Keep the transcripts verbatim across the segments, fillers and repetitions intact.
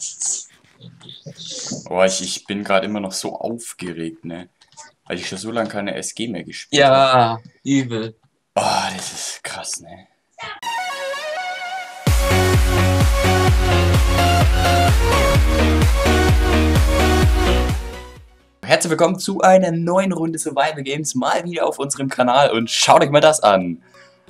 Oh, ich, ich bin gerade immer noch so aufgeregt, ne? Weil ich schon so lange keine S G mehr gespielt habe. Ja, übel. Oh, das ist krass, ne? Herzlich willkommen zu einer neuen Runde Survival Games, mal wieder auf unserem Kanal und schaut euch mal das an.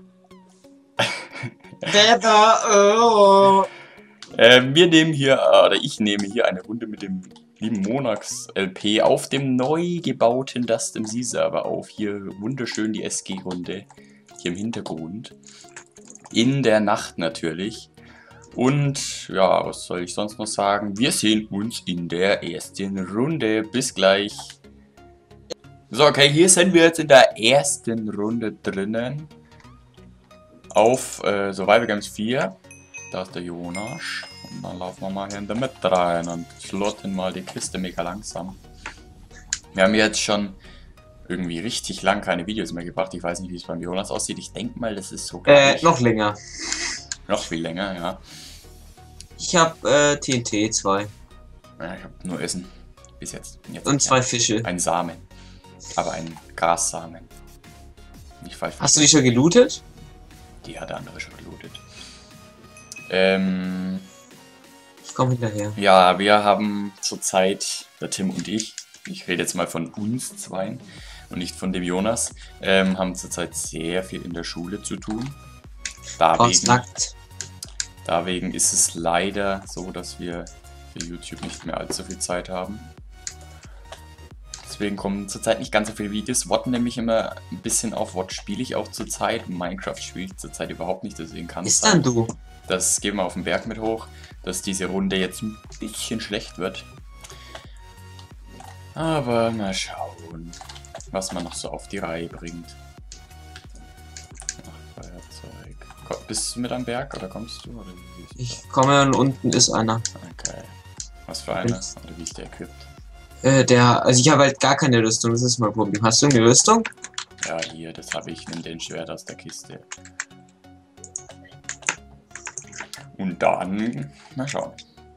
Oh. äh, wir nehmen hier, oder ich nehme hier eine Runde mit dem lieben Monax L P auf dem neu gebauten Dust M C Server auf. Hier wunderschön die S G-Runde, hier im Hintergrund. In der Nacht natürlich. Und ja, was soll ich sonst noch sagen? Wir sehen uns in der ersten Runde. Bis gleich. So, okay, hier sind wir jetzt in der ersten Runde drinnen. Auf äh, Survival Games vier. Da ist der Jonas. Und dann laufen wir mal hier in der Mitte rein und schlotten mal die Kiste mega langsam. Wir haben jetzt schon irgendwie richtig lang keine Videos mehr gebracht. Ich weiß nicht, wie es beim Jonas aussieht. Ich denke mal, das ist so. Äh, noch länger. Noch viel länger, ja. Ich hab äh, T N T zwei. Ja, ich habe nur Essen. Bis jetzt. jetzt Und zwei ein, Fische. Ein Samen. Aber ein Grassamen. Nicht falsch. Hast du die schon gelootet? Die hat der andere schon gelootet. Ähm. Ich komme hinterher. Ja, wir haben zurzeit, der Tim und ich, ich rede jetzt mal von uns zweien und nicht von dem Jonas, ähm, haben zurzeit sehr viel in der Schule zu tun. Deswegen, deswegen ist es leider so, dass wir für YouTube nicht mehr allzu viel Zeit haben. Deswegen kommen zurzeit nicht ganz so viele Videos. Watt nämlich immer ein bisschen auf. Watt spiele ich auch zurzeit. Minecraft spiele ich zurzeit überhaupt nicht, deswegen kann es sein. Ist dann du? Das gehen wir auf den Berg mit hoch, dass diese Runde jetzt ein bisschen schlecht wird. Aber mal schauen, was man noch so auf die Reihe bringt. Ach, Feuerzeug. Bist du mit am Berg oder kommst du? Oder wie ich komme und unten ist einer. Okay. Was für einer? Oder wie ist der equipped? Äh, der, also ich habe halt gar keine Rüstung, das ist mein Problem. Hast du eine Rüstung? Ja, hier, das habe ich. Nimm den Schwert aus der Kiste. Und dann, mal schauen.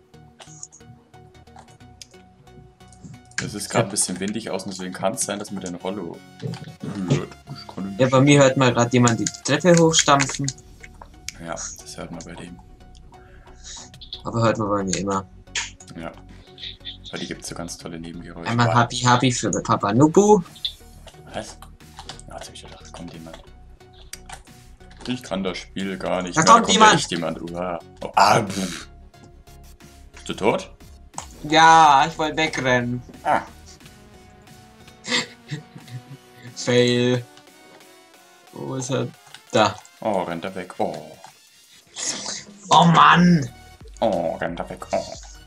Es ist gerade ein bisschen windig außen, deswegen kann es sein, dass mir den Rollo hört. Ja, bei mir hört mal gerade jemand die Treppe hochstampfen. Ja, das hört man bei dem. Aber hört man bei mir immer. Ja. Weil die gibt es so ganz tolle Nebengeräusche. Einmal Happy Happy für den Papa Nubu. Was? Ja, jetzt hab ich gedacht, kommt jemand. Ich kann das Spiel gar nicht. Da mehr. kommt, da kommt jemand. Echt jemand. Uah. Oh, ah, bist du tot? Ja, ich wollte wegrennen. Ah. Fail. Wo ist er? Da. Oh, rennt er weg. Oh. Oh Mann. Oh, rennt er weg. Oh.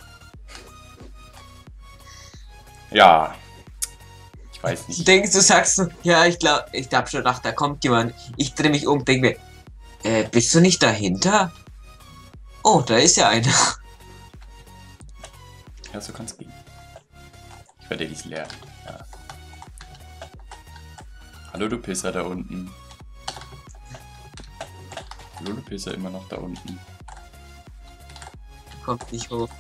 Ja. Ich weiß nicht. Du denkst, du sagst, ja, ich glaube, ich hab schon gedacht, da kommt jemand. Ich drehe mich um, denke mir, äh, bist du nicht dahinter? Oh, da ist ja einer. Ja, so kann's gehen. Ich werde dich leer. Ja. Hallo, du Pisser da unten. Hallo, du Pisser immer noch da unten. Kommt nicht hoch.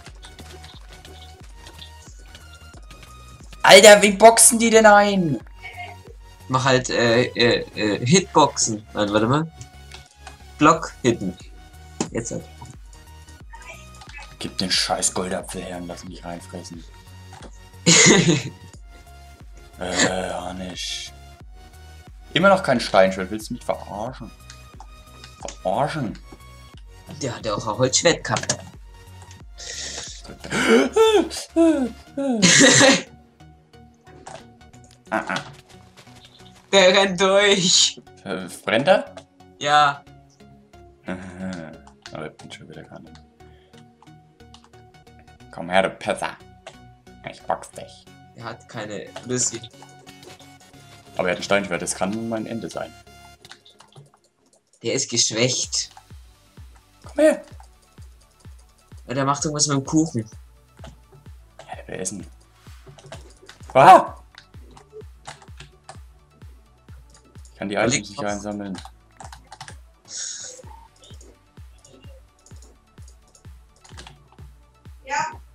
Alter, wie boxen die denn ein? Mach halt, äh, äh, äh, Hitboxen. Nein, warte mal. Block hitten. Jetzt halt. Gib den scheiß Goldapfel her und lass mich reinfressen. äh, Hannisch. Immer noch kein Steinschwert, willst du mich verarschen? Verarschen? Der hat ja auch ein Holzschwert gehabt. ah, ah. Der rennt durch. Äh, brennt er? Ja. Aber ich bin schon wieder gar nicht. Komm her, du Pisser. Ich box dich. Er hat keine Rüstung. Aber er hat ein Steinschwert, das kann mein Ende sein. Der ist geschwächt. Komm her. Ja, der macht irgendwas mit dem Kuchen. Ja, der will essen. Ah! Ich kann die Items nicht einsammeln. Ja.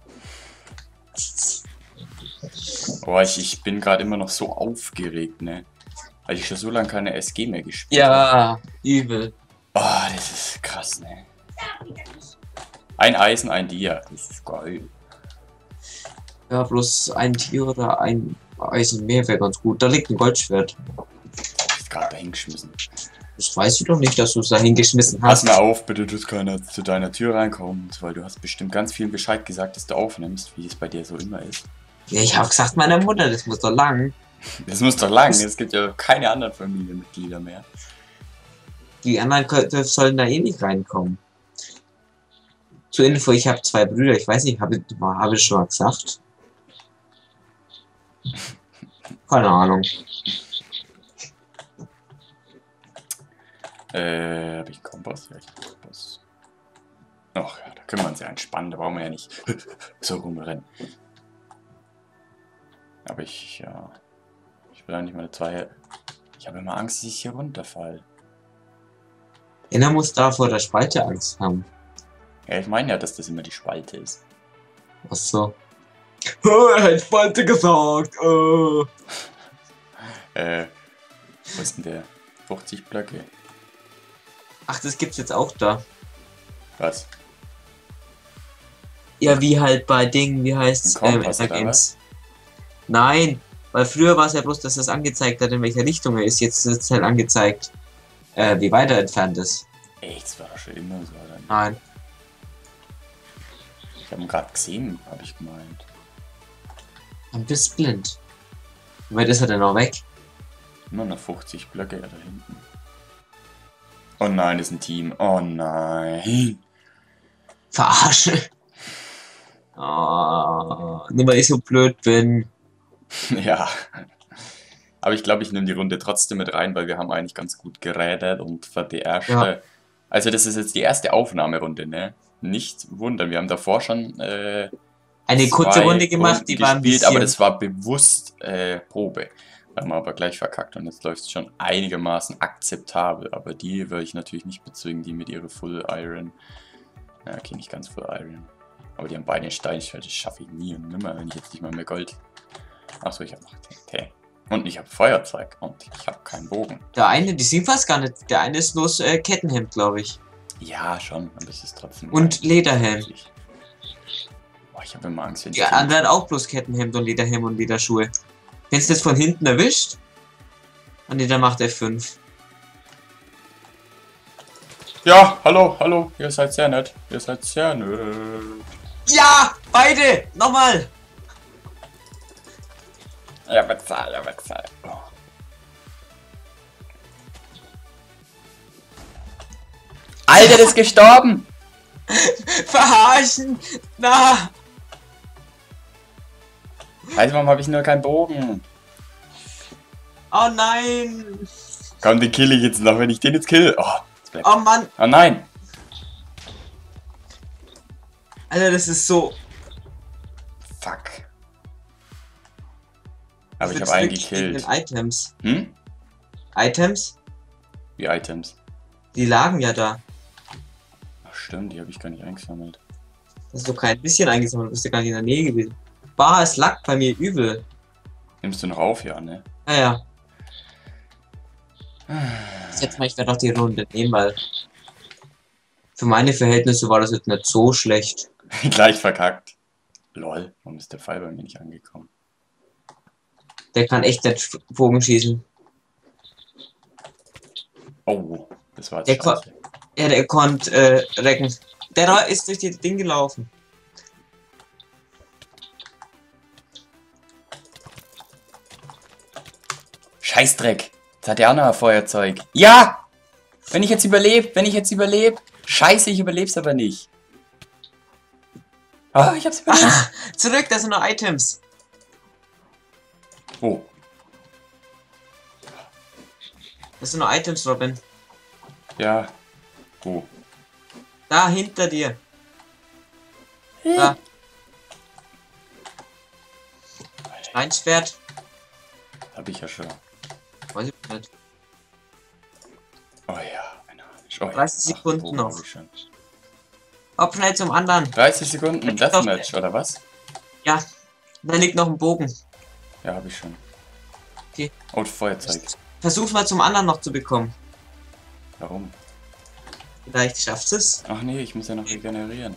Oh, ich, ich bin gerade immer noch so aufgeregt, ne? Weil ich schon so lange keine S G mehr gespielt Ja, übel. habe. Oh, das ist krass, ne? Ein Eisen, ein Dia. Das ist geil. Ja, bloß ein Tier oder ein Eisen mehr wäre ganz gut. Da liegt ein Goldschwert. Ist gerade da hingeschmissen. Das weiß ich doch nicht, dass du es da hingeschmissen Pass hast. mal auf, bitte, dass keiner zu deiner Tür reinkommt, weil du hast bestimmt ganz vielen Bescheid gesagt, dass du aufnimmst, wie es bei dir so immer ist. Ja, ich habe gesagt, meiner Mutter, das muss doch lang. Das muss doch lang, es gibt ja keine anderen Familienmitglieder mehr. Die anderen kö- sollen da eh nicht reinkommen. Zur Info, ich habe zwei Brüder. Ich weiß nicht, habe hab ich schon mal gesagt? Keine Ahnung. Äh, habe ich einen Kompass? Ja, ich hab einen Kompass. Ach ja, da können wir uns ja entspannen, da brauchen wir ja nicht so rumrennen. Aber ich, ja, ich will eigentlich meine zwei... Ich habe immer Angst, dass ich hier runterfall. Einer muss da vor der Spalte Angst haben. Ja, ich meine ja, dass das immer die Spalte ist. Ach so. Oh, er hat Spalte gesagt. Oh. Äh, wo ist denn der? fünfzig Blöcke. Ach, das gibt's jetzt auch da. Was? Ja, wie halt bei Dingen, wie heißt's? Ein Ähm, Kompass, Ether oder Games. Nein, weil früher war es ja bloß, dass das angezeigt hat, in welcher Richtung er ist. Jetzt ist es halt angezeigt, äh, wie weit er entfernt ist. Echt, das war doch schon immer so, oder? Nein. Ich habe ihn gerade gesehen, habe ich gemeint. Dann bist du blind. Wie weit ist er denn noch weg? Immer noch fünfzig Blöcke da hinten. Oh nein, das ist ein Team. Oh nein. Verarschen. Oh, nur weil ich so blöd bin. Ja. Aber ich glaube, ich nehme die Runde trotzdem mit rein, weil wir haben eigentlich ganz gut geredet und für die erste... Ja. Also das ist jetzt die erste Aufnahmerunde, ne? Nicht wundern, wir haben davor schon äh, Eine kurze zwei Runde gemacht, Runden die war ein gespielt, bisschen... aber das war bewusst äh, Probe. Haben wir aber gleich verkackt und jetzt läuft es schon einigermaßen akzeptabel. Aber die würde ich natürlich nicht bezwingen, die mit ihrer Full Iron. Ja, okay, nicht ganz Full Iron. Aber die haben beide Steinschwert, das schaffe ich nie und nimmer, wenn ich jetzt nicht mal mehr Gold. Achso, ich habe noch T N T. Und ich habe Feuerzeug und ich habe keinen Bogen. Der eine, die sind fast gar nicht. Der eine ist bloß äh, Kettenhemd, glaube ich. Ja, schon, aber es ist trotzdem... Und Lederhelm. Boah, ich habe immer Angst, wenn ich... Der andere hat auch bloß Kettenhemd und Lederhelm und Lederschuhe. Wenn es das von hinten erwischt, und der macht F fünf. Ja, hallo, hallo, ihr seid sehr nett. Ihr seid sehr nett. Ja, beide! Nochmal! Ja, bezahl, ja, bezahl. Oh. Alter, der ist gestorben! Verarschen! Na! Weiß, warum habe ich nur keinen Bogen? Oh nein! Komm, den kill ich jetzt noch, wenn ich den jetzt kill. Oh, jetzt bleibt. Oh Mann! Oh nein! Alter, das ist so... Fuck. Aber ich Das habe einen liegt gekillt. in den Items. Hm? Items? Wie Items. Die lagen ja da. Ach stimmt, die habe ich gar nicht eingesammelt. Hast du kein bisschen eingesammelt, du bist ja gar nicht in der Nähe gewesen. Bah, es lag bei mir übel. Nimmst du noch auf, ja, ne? Naja. Jetzt mal, ich werde doch die Runde nehmen, weil für meine Verhältnisse war das jetzt nicht so schlecht. Gleich verkackt. Lol, warum ist der Pfeil bei mir nicht angekommen? Der kann echt nicht Bogen schießen. Oh, das war jetzt Der, ko scheiße. ja, der konnte äh, recken. Der da ist durch das Ding gelaufen. Scheißdreck. Jetzt hat der auch noch ein Feuerzeug. Ja! Wenn ich jetzt überlebe, wenn ich jetzt überlebe. Scheiße, ich überleb's aber nicht. Ah, ich hab's überlebt. Ah, zurück, da sind noch Items. Oh. Das sind noch Items, Robin. Ja. Wo? Da, hinter dir. Da. Steinschwert. Hab ich ja schon. Weiß ich nicht. Oh ja, eine Harnisch. Oh, ja. dreißig Sekunden Bogen noch. hab ich schon. Hopp, schnell zum anderen. dreißig Sekunden Jetzt doch- Deathmatch, oder was? Ja, da liegt noch ein Bogen. Ja, habe ich schon. Okay. Oh, Feuerzeug. Versuch's mal zum anderen noch zu bekommen. Warum? Vielleicht schaffst du es. Ach nee, ich muss ja noch regenerieren.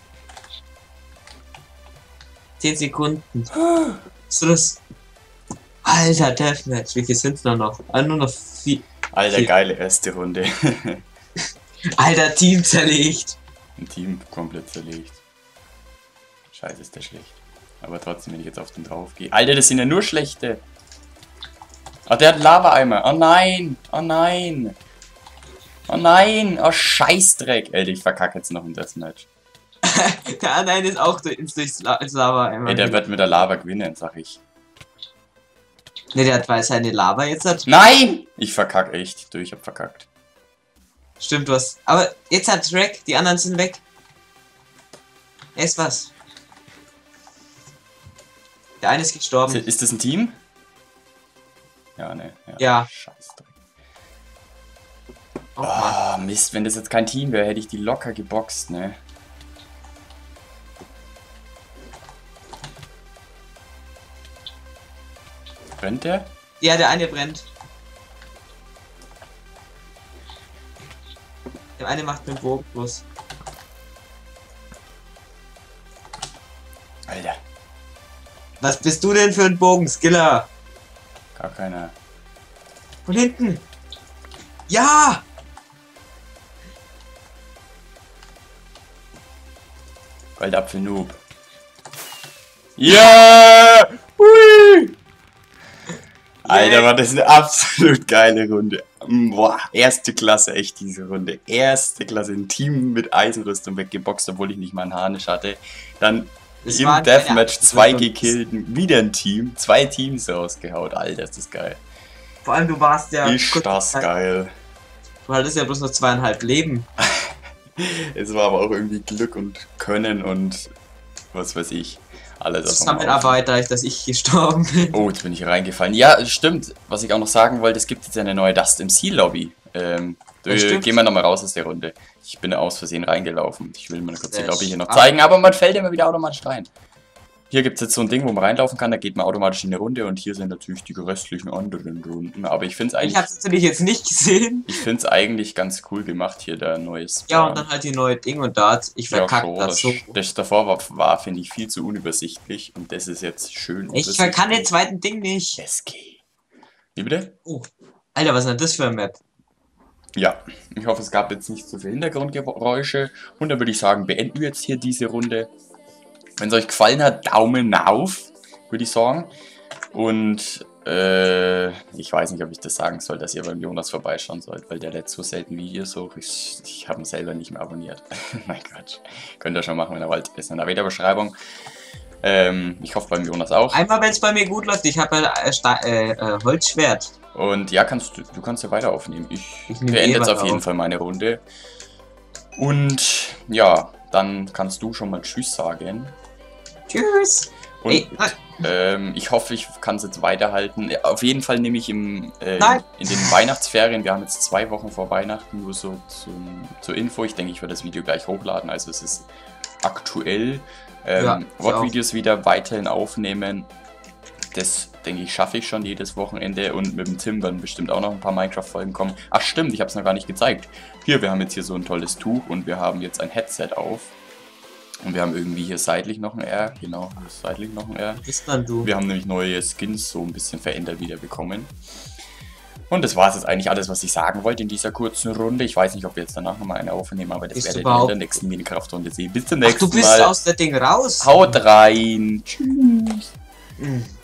zehn Sekunden. Hast du das? Alter, Deathmatch. Wie viel sind's da noch? Ah, nur noch vier. Alter, vier. geile erste Runde. Alter, Team zerlegt. Ein Team komplett zerlegt. Scheiße, ist der schlecht. Aber trotzdem, wenn ich jetzt auf den drauf gehe. Alter, das sind ja nur schlechte. Ach, der hat Lava-Eimer. Oh nein. Oh nein. Oh nein. Oh, Scheißdreck. Alter, ich verkacke jetzt noch ein Deathmatch. Der nein ist auch ins durchs La ins Lava einmal. Ey, der wird mit der Lava gewinnen, sag ich. Ne, der hat weil seine Lava jetzt hat. Nein! Ich verkacke echt. Du, ich hab verkackt. Stimmt was. Aber jetzt hat Shrek, die anderen sind weg. Er ist was. Der eine ist gestorben. Ist, ist das ein Team? Ja, ne. Ja. Ja. Scheißdreck. Oh, Mann. Ah, Mist, wenn das jetzt kein Team wäre, hätte ich die locker geboxt, ne? Brennt der? Ja, der eine brennt. Der eine macht einen Bogen bloß. Alter, Was bist du denn für ein Bogenskiller? gar keiner. Von hinten. Ja! Goldapfel-Noob. Ja! Hui! Alter, war das eine absolut geile Runde. Boah, erste Klasse, echt diese Runde. Erste Klasse, ein Team mit Eisenrüstung weggeboxt, obwohl ich nicht mal einen Harnisch hatte. Dann Das im waren Deathmatch keine zwei Eisenrüstung. gekillt, wieder ein Team, zwei Teams rausgehaut. Alter, ist das geil. Vor allem du warst ja. Ist kurz- das geil. Du hattest ja bloß noch zweieinhalb Leben. Es war aber auch irgendwie Glück und Können und was weiß ich. Alles auf einmal. Zusammenarbeit, da ich, dass ich gestorben bin. Oh, jetzt bin ich reingefallen. Ja, stimmt. Was ich auch noch sagen wollte, es gibt jetzt eine neue Dust M C Lobby. Ähm, Das äh, stimmt. gehen wir nochmal raus aus der Runde. Ich bin aus Versehen reingelaufen. Ich will mal kurz die Sehr Lobby hier noch schade. zeigen, aber man fällt immer wieder automatisch rein. Hier gibt es jetzt so ein Ding, wo man reinlaufen kann, da geht man automatisch in eine Runde und hier sind natürlich die restlichen anderen Runden. Aber ich finde es Ich eigentlich, hab's natürlich jetzt nicht gesehen. ich find's eigentlich ganz cool gemacht, hier der neue Spawn. Ja, und dann halt die neue Ding und da hat ich Ja, verkackt schon, das das, so. das davor war, war finde ich, viel zu unübersichtlich und das ist jetzt schön Ich kann den zweiten Ding nicht. S G. Wie bitte? Oh. Alter, was ist denn das für eine Map? Ja, ich hoffe, es gab jetzt nicht so viele Hintergrundgeräusche. Und dann würde ich sagen, beenden wir jetzt hier diese Runde. Wenn es euch gefallen hat, Daumen auf, würde ich sagen. Und äh, ich weiß nicht, ob ich das sagen soll, dass ihr beim Jonas vorbeischauen sollt, weil der lädt so selten Videos hoch. Ich, ich habe ihn selber nicht mehr abonniert. Mein Quatsch. Könnt ihr schon machen, wenn ihr wollt. Ist in der Videobeschreibung. Ähm, ich hoffe beim Jonas auch. Einmal, wenn es bei mir gut läuft, ich habe äh, Sta- äh, äh, Holzschwert. Und ja, kannst du, du kannst ja weiter aufnehmen. Ich, Ich nehme beende eh jetzt weiter auf jeden auf. Fall meine Runde. Und ja, dann kannst du schon mal Tschüss sagen. Tschüss. Und Ey, nein. ähm, ich hoffe, ich kann es jetzt weiterhalten. Auf jeden Fall nehme ich im, äh, Nein. in den Weihnachtsferien, wir haben jetzt zwei Wochen vor Weihnachten, nur so zum, zur Info. Ich denke, ich werde das Video gleich hochladen, also es ist aktuell. Ähm, Ja, ich Wortvideos wieder weiterhin aufnehmen. Das, denke ich, schaffe ich schon jedes Wochenende und mit dem Tim werden bestimmt auch noch ein paar Minecraft-Folgen kommen. Ach stimmt, ich habe es noch gar nicht gezeigt. Hier, wir haben jetzt hier so ein tolles Tuch und wir haben jetzt ein Headset auf. Und wir haben irgendwie hier seitlich noch ein R. Genau, hier ist seitlich noch ein R. Was bist dann du? Wir haben nämlich neue Skins so ein bisschen verändert wieder bekommen. Und das war es jetzt eigentlich alles, was ich sagen wollte in dieser kurzen Runde. Ich weiß nicht, ob wir jetzt danach nochmal eine aufnehmen, aber das Bist werdet du ihr in überhaupt- der nächsten Minecraft-Runde sehen. Bis zum Ach, nächsten du bist Mal. aus der Ding raus. Haut rein. Tschüss. Hm.